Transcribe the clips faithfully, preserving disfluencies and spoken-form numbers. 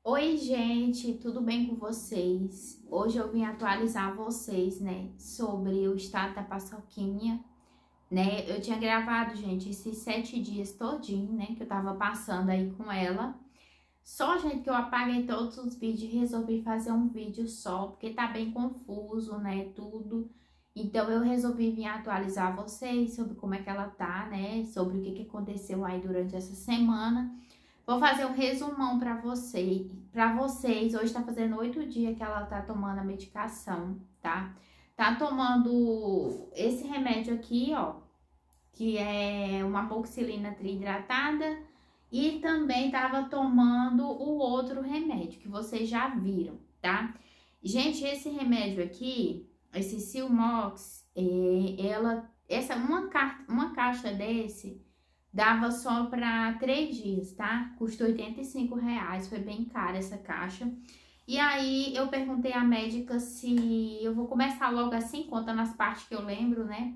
Oi, gente, tudo bem com vocês? Hoje eu vim atualizar vocês, né, sobre o estado da Paçoquinha, né? Eu tinha gravado, gente, esses sete dias todinho, né, que eu tava passando aí com ela. Só, gente, que eu apaguei todos os vídeos e resolvi fazer um vídeo só, porque tá bem confuso, né, tudo. Então, eu resolvi vir atualizar vocês sobre como é que ela tá, né, sobre o que que aconteceu aí durante essa semana. Vou fazer um resumão para vocês, para vocês. Hoje tá fazendo oito dias que ela tá tomando a medicação, tá? Tá tomando esse remédio aqui, ó, que é uma amoxicilina triidratada, e também tava tomando o outro remédio que vocês já viram, tá? Gente, esse remédio aqui, esse Silmox, é, ela, essa uma, car uma caixa desse dava só para três dias, tá? Custou oitenta e cinco reais, foi bem cara essa caixa. E aí eu perguntei à médica se eu vou começar logo assim, contando as partes que eu lembro, né?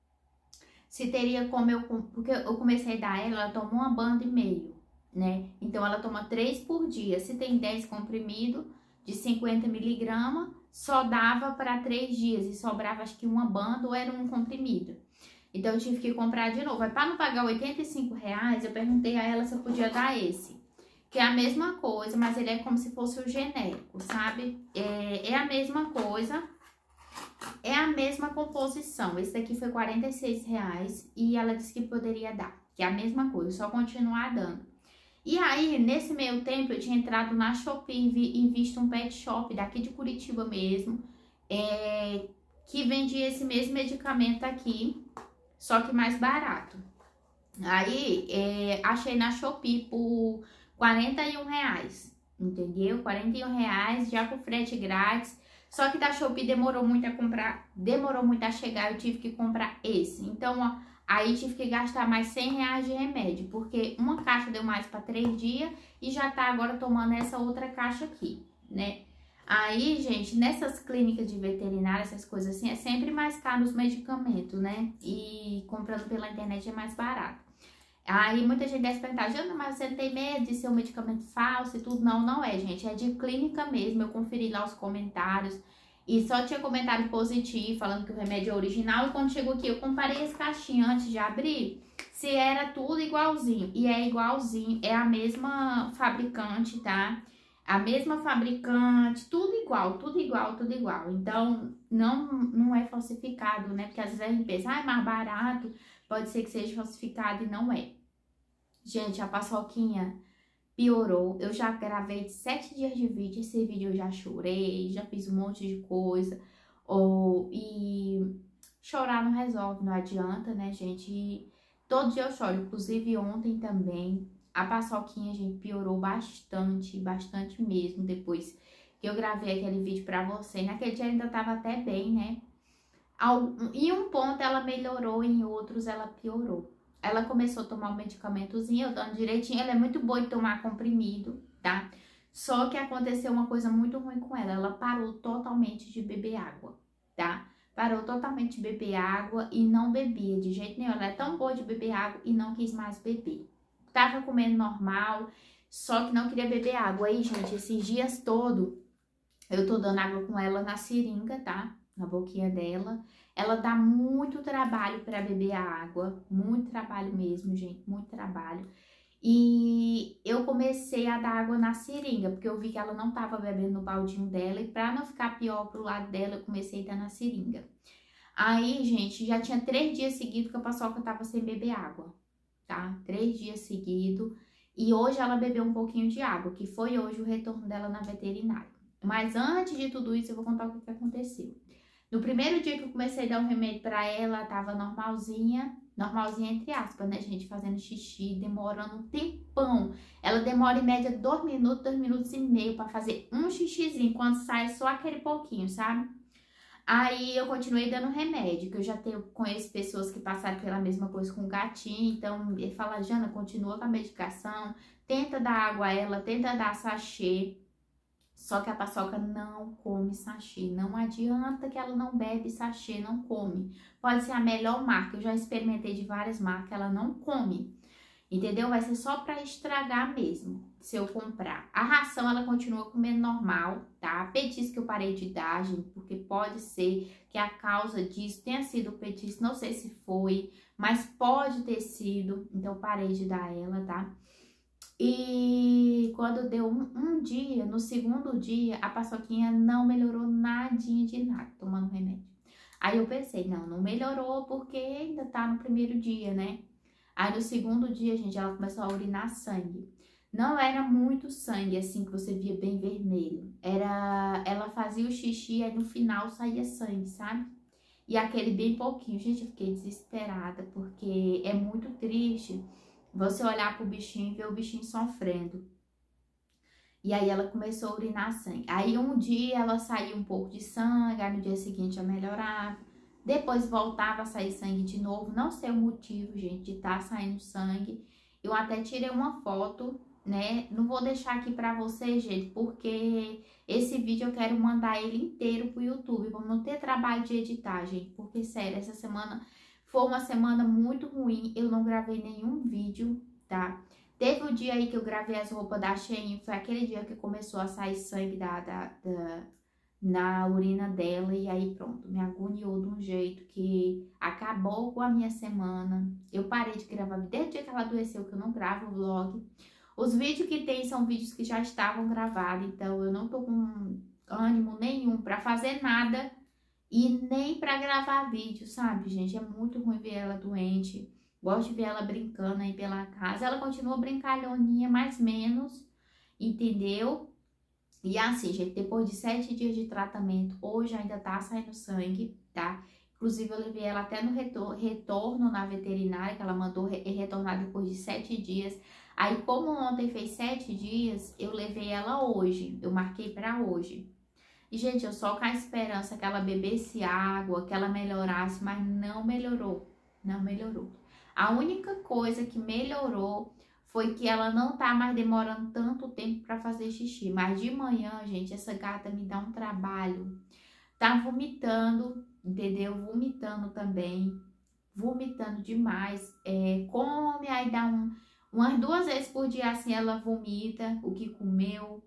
Se teria como eu... Porque eu comecei a dar ela, ela toma uma banda e meio, né? Então ela toma três por dia. Se tem dez comprimidos de cinquenta miligramas, só dava para três dias e sobrava acho que uma banda ou era um comprimido. Então, eu tive que comprar de novo. Mas para não pagar oitenta e cinco reais, eu perguntei a ela se eu podia dar esse. Que é a mesma coisa, mas ele é como se fosse o genérico, sabe? É, é a mesma coisa. É a mesma composição. Esse daqui foi quarenta e seis reais e ela disse que poderia dar. Que é a mesma coisa, só continuar dando. E aí, nesse meio tempo, eu tinha entrado na Shopee e visto um pet shop daqui de Curitiba mesmo. É, que vendia esse mesmo medicamento aqui, só que mais barato. Aí, é, achei na Shopee por quarenta e um reais, entendeu? quarenta e um reais, já com frete grátis. Só que da Shopee demorou muito a comprar, demorou muito a chegar, eu tive que comprar esse. Então, ó, aí tive que gastar mais cem reais de remédio, porque uma caixa deu mais para três dias e já tá agora tomando essa outra caixa aqui, né? Aí, gente, nessas clínicas de veterinária, essas coisas assim, é sempre mais caro os medicamentos, né? E comprando pela internet é mais barato. Aí, muita gente deve perguntar, Jana, mas você não tem medo de ser um medicamento falso e tudo? Não, não é, gente. É de clínica mesmo. Eu conferi lá os comentários e só tinha comentário positivo, falando que o remédio é original. E quando chegou aqui, eu comparei as caixinhas antes de abrir, se era tudo igualzinho. E é igualzinho, é a mesma fabricante, tá? A mesma fabricante, tudo igual, tudo igual, tudo igual. Então, não, não é falsificado, né? Porque às vezes a gente pensa, ah, é mais barato, pode ser que seja falsificado e não é. Gente, a paçoquinha piorou. Eu já gravei sete dias de vídeo, esse vídeo eu já chorei, já fiz um monte de coisa. Ou, e chorar não resolve, não adianta, né, gente? E todo dia eu choro, inclusive ontem também. A paçoquinha, gente, piorou bastante, bastante mesmo, depois que eu gravei aquele vídeo pra você. Naquele dia ainda tava até bem, né? Em um ponto ela melhorou, em outros ela piorou. Ela começou a tomar um medicamentozinho, eu dando direitinho. Ela é muito boa de tomar comprimido, tá? Só que aconteceu uma coisa muito ruim com ela. Ela parou totalmente de beber água, tá? Parou totalmente de beber água e não bebia de jeito nenhum. Ela é tão boa de beber água e não quis mais beber. Tava comendo normal, só que não queria beber água. Aí, gente, esses dias todos, eu tô dando água com ela na seringa, tá? Na boquinha dela. Ela dá muito trabalho para beber a água, muito trabalho mesmo, gente, muito trabalho. E eu comecei a dar água na seringa, porque eu vi que ela não tava bebendo no baldinho dela, e para não ficar pior pro lado dela, eu comecei a dar na seringa. Aí, gente, já tinha três dias seguidos que a paçoca tava sem beber água, tá? Três dias seguidos. E hoje ela bebeu um pouquinho de água, que foi hoje o retorno dela na veterinária. Mas antes de tudo isso, eu vou contar o que, que aconteceu. No primeiro dia que eu comecei a dar um remédio pra ela, ela tava normalzinha, normalzinha entre aspas, né, gente? Fazendo xixi, demorando um tempão. Ela demora em média dois minutos, dois minutos e meio pra fazer um xixizinho, quando sai só aquele pouquinho, sabe? Aí eu continuei dando remédio, que eu já tenho, conheço pessoas que passaram pela mesma coisa com o gatinho, então ele fala, Jana, continua com a medicação, tenta dar água a ela, tenta dar sachê. Só que a paçoca não come sachê, não adianta que ela não bebe sachê, não come. Pode ser a melhor marca, eu já experimentei de várias marcas, ela não come. Entendeu? Vai ser só pra estragar mesmo, se eu comprar. A ração, ela continua comendo normal, tá? Petisco que eu parei de dar, gente, porque pode ser que a causa disso tenha sido o petisco, não sei se foi, mas pode ter sido, então eu parei de dar ela, tá? E quando deu um, um dia, no segundo dia, a paçoquinha não melhorou nadinha de nada, tomando remédio. Aí eu pensei, não, não melhorou porque ainda tá no primeiro dia, né? Aí no segundo dia, gente, ela começou a urinar sangue. Não era muito sangue, assim, que você via bem vermelho. Era, ela fazia o xixi, aí no final saía sangue, sabe? E aquele bem pouquinho. Gente, eu fiquei desesperada, porque é muito triste você olhar pro bichinho e ver o bichinho sofrendo. E aí ela começou a urinar sangue. Aí um dia ela saiu um pouco de sangue, aí no dia seguinte já melhorava. Depois voltava a sair sangue de novo. Não sei o motivo, gente, de estar saindo sangue. Eu até tirei uma foto, né? Não vou deixar aqui pra vocês, gente, porque esse vídeo eu quero mandar ele inteiro pro YouTube. Vamos não ter trabalho de editar, gente. Porque, sério, essa semana foi uma semana muito ruim. Eu não gravei nenhum vídeo, tá? Teve o dia aí que eu gravei as roupas da Shein. Foi aquele dia que começou a sair sangue da... da, da na urina dela, e aí pronto, me agoniou de um jeito que acabou com a minha semana. Eu parei de gravar, desde o dia que ela adoeceu, que eu não gravo vlog. Os vídeos que tem são vídeos que já estavam gravados, então eu não tô com ânimo nenhum pra fazer nada e nem pra gravar vídeo, sabe, gente? É muito ruim ver ela doente. Gosto de ver ela brincando aí pela casa. Ela continua brincalhoninha, mais menos, entendeu? E assim, gente, depois de sete dias de tratamento, hoje ainda tá saindo sangue, tá? Inclusive, eu levei ela até no retor retorno na veterinária, que ela mandou re retornar depois de sete dias. Aí, como ontem fez sete dias, eu levei ela hoje, eu marquei pra hoje. E, gente, eu só com a esperança que ela bebesse água, que ela melhorasse, mas não melhorou, não melhorou. A única coisa que melhorou foi que ela não tá mais demorando tanto tempo pra fazer xixi. Mas de manhã, gente, essa gata me dá um trabalho. Tá vomitando, entendeu? Vomitando também. Vomitando demais. É, come, aí dá um, umas duas vezes por dia assim ela vomita o que comeu.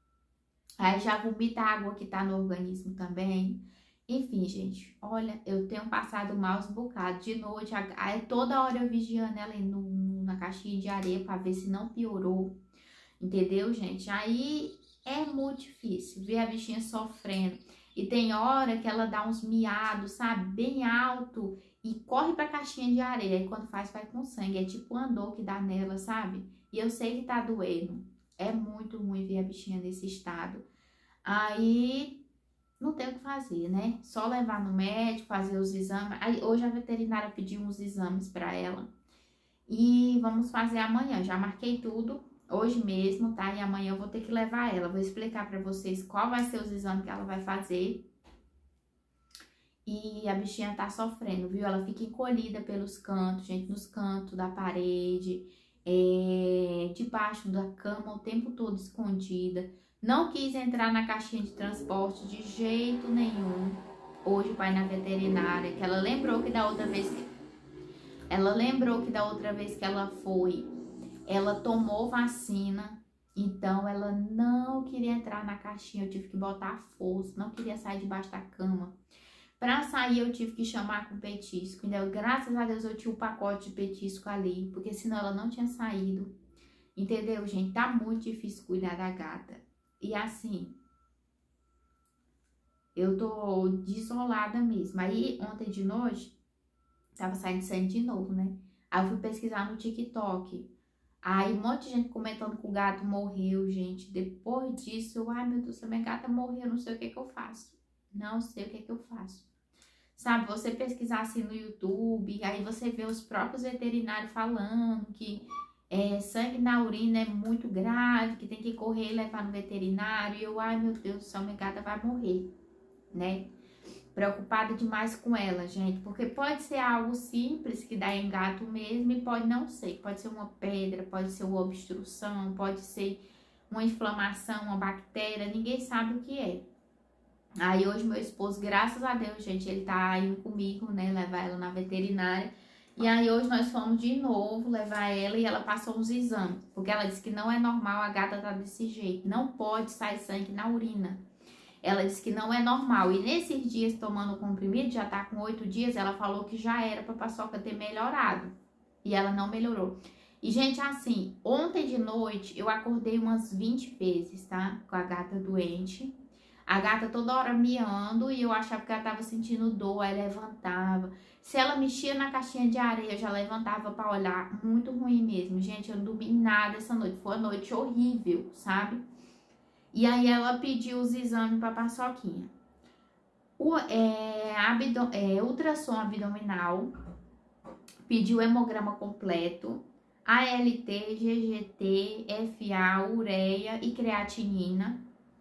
Aí já vomita a água que tá no organismo também. Enfim, gente, olha, eu tenho passado maus bocados. De noite, a, a, toda hora eu vigiando ela no, na caixinha de areia pra ver se não piorou. Entendeu, gente? Aí é muito difícil ver a bichinha sofrendo. E tem hora que ela dá uns miados, sabe? Bem alto e corre pra caixinha de areia. E quando faz, vai com sangue. É tipo um andor que dá nela, sabe? E eu sei que tá doendo. É muito ruim ver a bichinha nesse estado. Aí não tem o que fazer, né? Só levar no médico, fazer os exames. Aí, hoje a veterinária pediu uns exames pra ela. E vamos fazer amanhã. Já marquei tudo hoje mesmo, tá? E amanhã eu vou ter que levar ela. Vou explicar pra vocês qual vai ser os exames que ela vai fazer. E a bichinha tá sofrendo, viu? Ela fica encolhida pelos cantos, gente, nos cantos da parede, é, debaixo da cama, o tempo todo escondida. Não quis entrar na caixinha de transporte de jeito nenhum. Hoje o pai na veterinária, que ela lembrou que da outra vez que ela lembrou que da outra vez que ela foi, ela tomou vacina, então ela não queria entrar na caixinha, eu tive que botar a força, não queria sair debaixo da cama. Pra sair eu tive que chamar com petisco, entendeu? Graças a Deus eu tinha um pacote de petisco ali, porque senão ela não tinha saído, entendeu, gente? Tá muito difícil cuidar da gata. E assim, eu tô desolada mesmo. Aí ontem de noite, tava saindo sangue de novo, né? Aí eu fui pesquisar no TikTok. Aí um monte de gente comentando que o gato morreu, gente. Depois disso, eu, ai meu Deus, minha gata morreu, não sei o que que eu faço. Não sei o que que eu faço. Sabe, você pesquisar assim no YouTube, aí você vê os próprios veterinários falando que é, sangue na urina é muito grave, que tem que correr e levar no veterinário. E eu, ai meu Deus do céu, minha gata vai morrer, né? Preocupada demais com ela, gente, porque pode ser algo simples que dá em gato mesmo e pode não ser. Pode ser uma pedra, pode ser uma obstrução, pode ser uma inflamação, uma bactéria, ninguém sabe o que é. Aí hoje meu esposo, graças a Deus, gente, ele tá indo comigo, né, levar ela na veterinária. E aí hoje nós fomos de novo levar ela e ela passou uns exames. Porque ela disse que não é normal a gata tá desse jeito. Não pode sair sangue na urina. Ela disse que não é normal. E nesses dias tomando o comprimido, já tá com oito dias, ela falou que já era pra Paçoca ter melhorado. E ela não melhorou. E, gente, assim, ontem de noite eu acordei umas vinte vezes, tá? Com a gata doente. A gata toda hora miando e eu achava que ela tava sentindo dor, aí levantava. Se ela mexia na caixinha de areia, eu já levantava pra olhar. Muito ruim mesmo, gente. Eu não dormi nada essa noite. Foi uma noite horrível, sabe? E aí ela pediu os exames pra Paçoquinha. O é, abdo, é, ultrassom abdominal, pediu hemograma completo, A L T, G G T, F A, ureia e creatinina.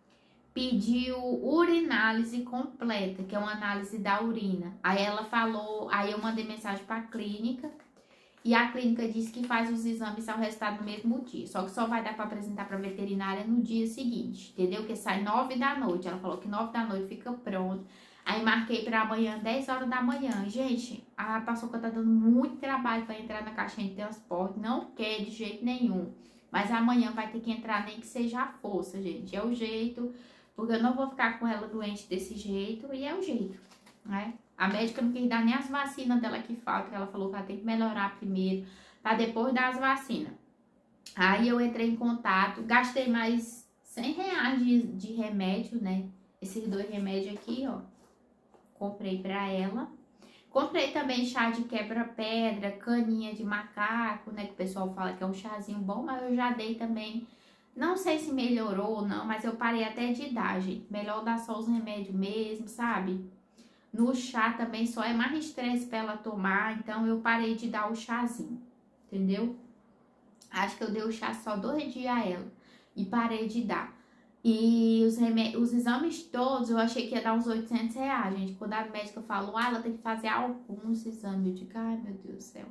Pediu urinálise completa, que é uma análise da urina. Aí ela falou, aí eu mandei mensagem para a clínica e a clínica disse que faz os exames ao resultado no mesmo dia. Só que só vai dar para apresentar para a veterinária no dia seguinte, entendeu? Que sai nove da noite. Ela falou que nove da noite fica pronto. Aí marquei para amanhã, dez horas da manhã. Gente, a Paçoca tá dando muito trabalho para entrar na caixinha de transporte. Não quer de jeito nenhum. Mas amanhã vai ter que entrar, nem que seja a força, gente. É o jeito, porque eu não vou ficar com ela doente desse jeito. E é o jeito, né? A médica não quis dar nem as vacinas dela que falta. Ela falou que ela tem que melhorar primeiro, para depois dar as vacinas. Aí eu entrei em contato, gastei mais cem reais de, de remédio, né? Esses dois remédios aqui, ó. Comprei pra ela. Comprei também chá de quebra-pedra, caninha de macaco, né? Que o pessoal fala que é um chazinho bom, mas eu já dei também. Não sei se melhorou ou não, mas eu parei até de dar, gente. Melhor dar só os remédios mesmo, sabe? No chá também só é mais estresse pra ela tomar, então eu parei de dar o chazinho, entendeu? Acho que eu dei o chá só dois dias a ela e parei de dar. E os, os exames todos, eu achei que ia dar uns oitocentos reais, gente. Quando a médica falou, ah, ela tem que fazer alguns exames. Eu digo, ai, meu Deus do céu.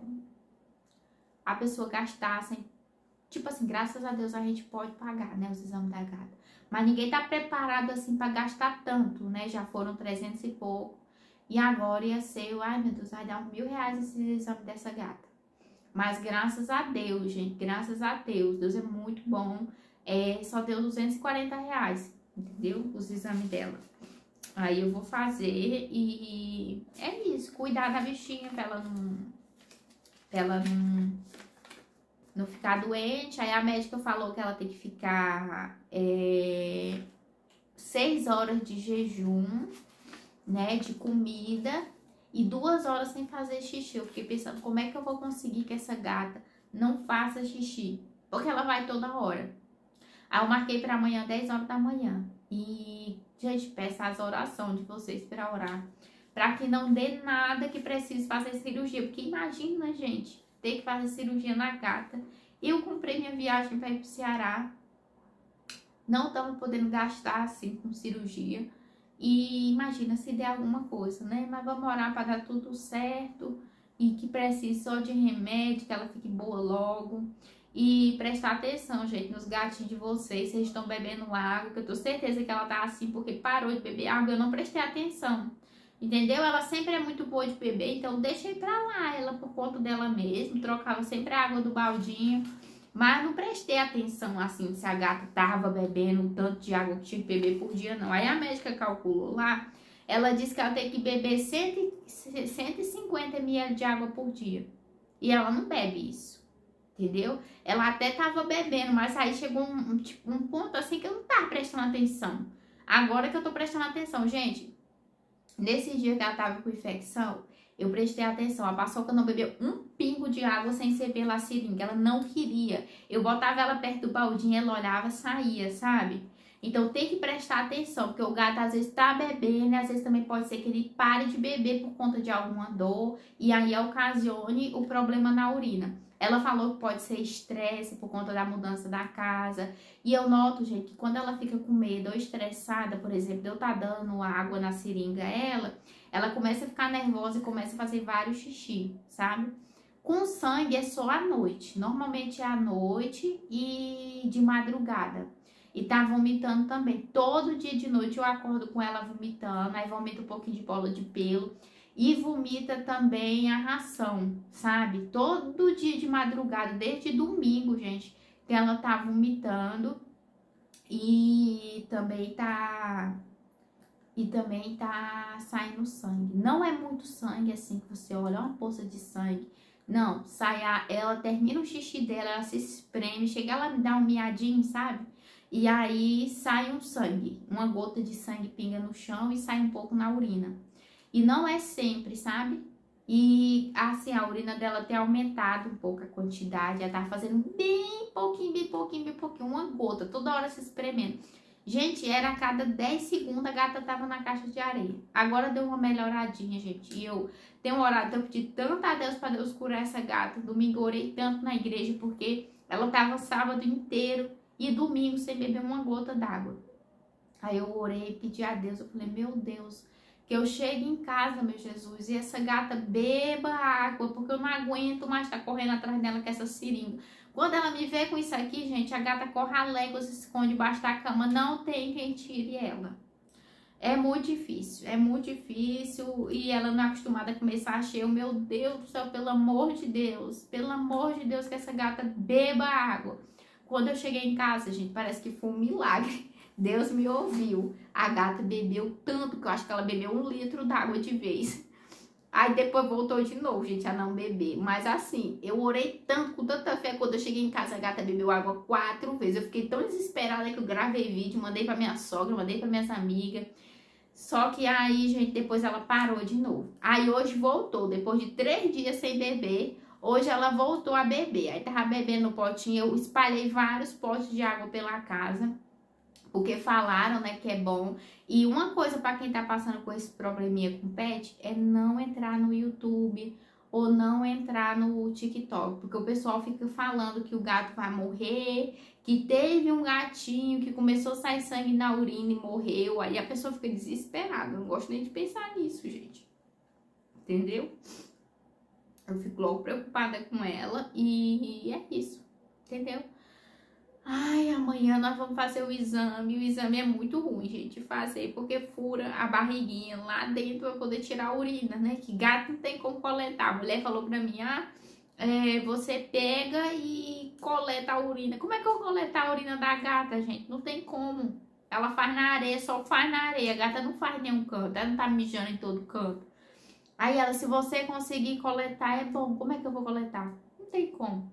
A pessoa gastar sem... Tipo assim, graças a Deus a gente pode pagar, né, os exames da gata. Mas ninguém tá preparado, assim, pra gastar tanto, né? Já foram trezentos e pouco. E agora ia ser, ai, meu Deus, vai dar uns mil reais esse exame dessa gata. Mas graças a Deus, gente, graças a Deus. Deus é muito bom. É, só deu duzentos e quarenta reais, entendeu? Os exames dela. Aí eu vou fazer e é isso, cuidar da bichinha pra ela não, pra ela não, não ficar doente. Aí a médica falou que ela tem que ficar é, seis horas de jejum, né, de comida e duas horas sem fazer xixi. Eu fiquei pensando, como é que eu vou conseguir que essa gata não faça xixi? Porque ela vai toda hora. Aí eu marquei para amanhã, dez horas da manhã. E, gente, peço as orações de vocês para orar. Para que não dê nada que precise fazer cirurgia. Porque imagina, gente, ter que fazer cirurgia na gata. Eu comprei minha viagem para ir pro Ceará. Não estamos podendo gastar assim com cirurgia. E imagina se der alguma coisa, né? Mas vamos orar para dar tudo certo. E que precise só de remédio, que ela fique boa logo. E prestar atenção, gente, nos gatinhos de vocês. Vocês estão bebendo água, que eu tenho certeza que ela tá assim porque parou de beber água. Eu não prestei atenção, entendeu? Ela sempre é muito boa de beber, então deixei pra lá ela por conta dela mesmo. Trocava sempre a água do baldinho, mas não prestei atenção, assim, se a gata tava bebendo o tanto de água que tinha que beber por dia, não. Aí a médica calculou lá, ela disse que ela tem que beber cento e cinquenta mililitros de água por dia. E ela não bebe isso. Entendeu? Ela até tava bebendo, mas aí chegou um, um, tipo, um ponto assim que eu não tava prestando atenção. Agora que eu tô prestando atenção, gente, nesse dia que ela tava com infecção, eu prestei atenção. A Paçoca não bebeu um pingo de água sem ser pela seringa. Ela não queria. Eu botava ela perto do baldinho, ela olhava, saía, sabe? Então tem que prestar atenção, porque o gato às vezes tá bebendo e às vezes também pode ser que ele pare de beber por conta de alguma dor e aí ocasione o problema na urina. Ela falou que pode ser estresse por conta da mudança da casa. E eu noto, gente, que quando ela fica com medo ou estressada, por exemplo, de eu estar dando água na seringa a ela, ela começa a ficar nervosa e começa a fazer vários xixi, sabe? Com sangue é só à noite. Normalmente é à noite e de madrugada. E tá vomitando também. Todo dia de noite eu acordo com ela vomitando. Aí vomita um pouquinho de bola de pelo. e vomita também a ração, sabe? Todo dia de madrugada, desde domingo, gente, que ela tá vomitando e também tá e também tá saindo sangue. Não é muito sangue assim que você olha, uma poça de sangue. Não, sai a, ela termina o xixi dela, ela se espreme, chega ela me dá um miadinho, sabe? E aí sai um sangue, uma gota de sangue pinga no chão e sai um pouco na urina. E não é sempre, sabe? E assim, a urina dela tem aumentado um pouco a quantidade, ela tá fazendo bem pouquinho, bem pouquinho, bem pouquinho, uma gota, toda hora se espremendo. Gente, era a cada dez segundos a gata tava na caixa de areia. Agora deu uma melhoradinha, gente. E eu tenho orado, eu pedi tanto a Deus para Deus curar essa gata. Domingo eu orei tanto na igreja, porque ela tava sábado inteiro e domingo sem beber uma gota d'água. Aí eu orei, pedi a Deus, eu falei, meu Deus, que eu chegue em casa, meu Jesus, e essa gata beba água, porque eu não aguento mais estar correndo atrás dela com essa seringa. Quando ela me vê com isso aqui, gente, a gata corre a légua, se esconde debaixo da cama, não tem quem tire ela. É muito difícil, é muito difícil, e ela não é acostumada a comer sachê. Meu Deus do céu, pelo amor de Deus, pelo amor de Deus, que essa gata beba água. Quando eu cheguei em casa, gente, parece que foi um milagre. Deus me ouviu. A gata bebeu tanto que eu acho que ela bebeu um litro d'água de vez. Aí depois voltou de novo, gente, a não beber. Mas assim, eu orei tanto, com tanta fé, quando eu cheguei em casa, a gata bebeu água quatro vezes. Eu fiquei tão desesperada que eu gravei vídeo, mandei pra minha sogra, mandei pra minhas amigas. Só que aí, gente, depois ela parou de novo. Aí hoje voltou, depois de três dias sem beber, hoje ela voltou a beber. Aí tava bebendo no potinho, eu espalhei vários potes de água pela casa, porque falaram, né, que é bom. E uma coisa para quem tá passando com esse probleminha com pet é não entrar no YouTube ou não entrar no TikTok, porque o pessoal fica falando que o gato vai morrer, que teve um gatinho que começou a sair sangue na urina e morreu. Aí a pessoa fica desesperada. Eu não gosto nem de pensar nisso, gente. Entendeu? Eu fico logo preocupada com ela e é isso. Entendeu? Ai, amanhã nós vamos fazer o exame. O exame é muito ruim, gente, fazer, porque fura a barriguinha lá dentro pra poder tirar a urina, né? Que gato não tem como coletar. A mulher falou pra mim, ah, é, você pega e coleta a urina. Como é que eu vou coletar a urina da gata, gente? Não tem como. Ela faz na areia, só faz na areia. A gata não faz em nenhum canto, ela não tá mijando em todo canto. Aí ela, se você conseguir coletar, é bom. Como é que eu vou coletar? Não tem como.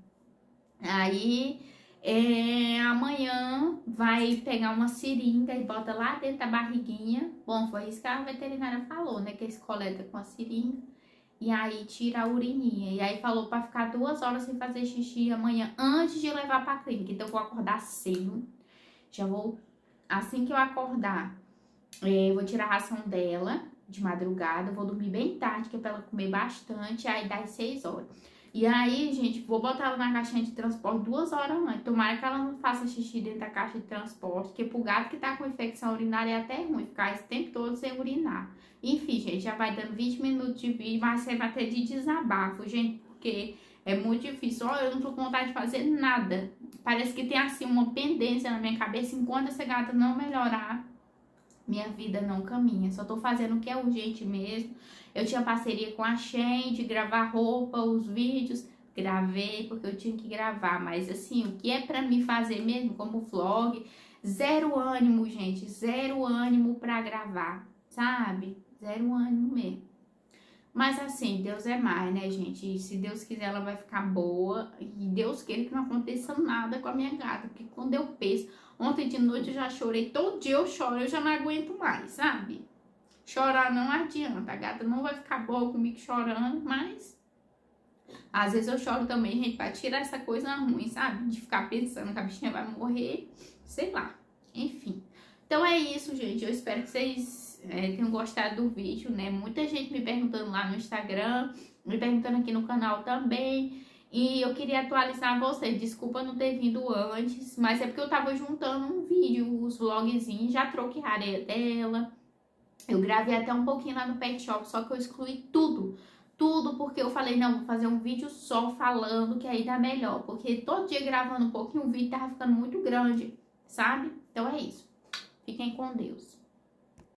Aí... É, amanhã vai pegar uma seringa e bota lá dentro da barriguinha. Bom, foi isso que a veterinária falou, né? Que eles coletam com a seringa e aí tira a urininha. E aí falou pra ficar duas horas sem fazer xixi amanhã antes de levar pra clínica. Então eu vou acordar cedo. Já vou, assim que eu acordar, é, eu vou tirar a ração dela de madrugada. Vou dormir bem tarde, que é pra ela comer bastante. Aí dá seis horas. E aí, gente, vou botar ela na caixinha de transporte duas horas antes. Tomara que ela não faça xixi dentro da caixa de transporte, porque pro gato que tá com infecção urinária é até ruim ficar esse tempo todo sem urinar. Enfim, gente, já vai dando vinte minutos de vídeo, mas você vai ter de desabafo, gente, porque é muito difícil. Olha, eu não tô com vontade de fazer nada. Parece que tem, assim, uma pendência na minha cabeça. Enquanto essa gata não melhorar, minha vida não caminha. Só tô fazendo o que é urgente mesmo. Eu tinha parceria com a Shein de gravar roupa, os vídeos. Gravei porque eu tinha que gravar. Mas assim, o que é pra mim fazer mesmo, como vlog, zero ânimo, gente. Zero ânimo pra gravar, sabe? Zero ânimo mesmo. Mas assim, Deus é mais, né, gente? E se Deus quiser, ela vai ficar boa. E Deus queira que não aconteça nada com a minha gata. Porque quando eu penso... Ontem de noite eu já chorei. Todo dia eu choro, eu já não aguento mais, sabe? Chorar não adianta. A gata não vai ficar boa comigo chorando, mas... Às vezes eu choro também, gente, pra tirar essa coisa ruim, sabe? De ficar pensando que a bichinha vai morrer. Sei lá. Enfim. Então é isso, gente. Eu espero que vocês é, tenham gostado do vídeo, né? Muita gente me perguntando lá no Instagram, me perguntando aqui no canal também. E eu queria atualizar vocês. Desculpa não ter vindo antes, mas é porque eu tava juntando um vídeo, os vlogzinhos, já troquei a areia dela. Eu gravei até um pouquinho lá no Pet Shop, só que eu excluí tudo. Tudo porque eu falei, não, vou fazer um vídeo só falando, que aí dá melhor. Porque todo dia gravando um pouquinho, o vídeo tava ficando muito grande, sabe? Então é isso. Fiquem com Deus.